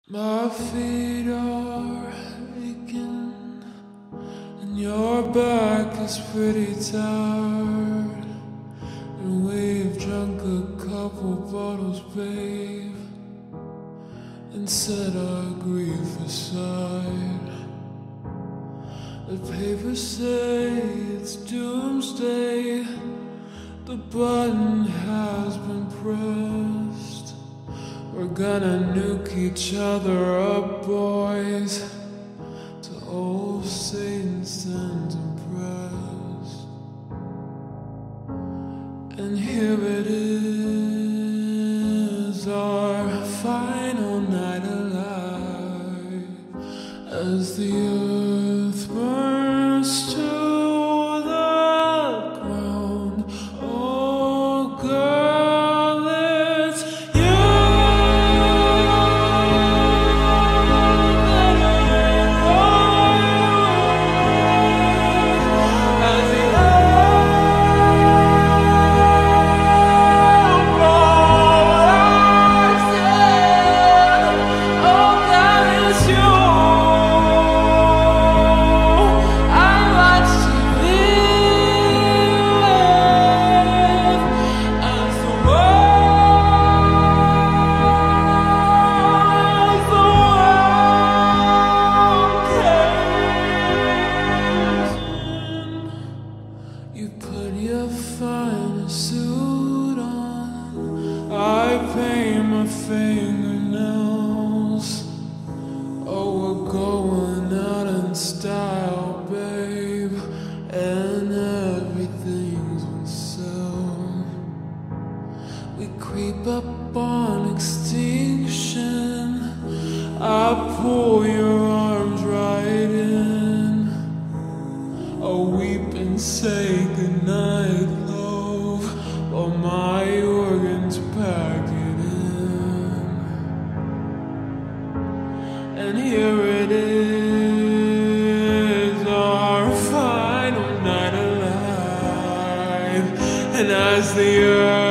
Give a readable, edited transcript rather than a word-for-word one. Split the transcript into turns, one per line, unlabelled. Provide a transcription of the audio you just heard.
My feet are aching, and your back is pretty tired. And we've drunk a couple bottles, babe, and set our grief aside. The papers say it's doomsday. The button has been pressed. We're gonna nuke each other up, boys, till old Satan stands impressed. And here it is, our final night alive, as the earth burns to the ground. Oh, girl, it's you that as the you put your finest suit on, I paint my fingernails. Oh, we're going out in style, babe, and everything's on sale. We creep up on extinction, I pull your arms right in. Oh, weep and say goodnight, love, while my organs pack it in. And here it is, our final night alive, and as the earth